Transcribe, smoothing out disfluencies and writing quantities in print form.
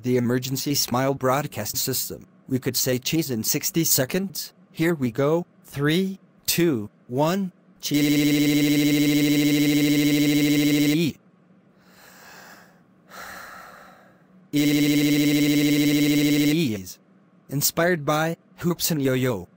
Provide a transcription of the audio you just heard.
The emergency smile broadcast system. We could say cheese in 60 seconds. Here we go. 3, 2, 1. Cheese. Inspired by Hoops and Yoyo.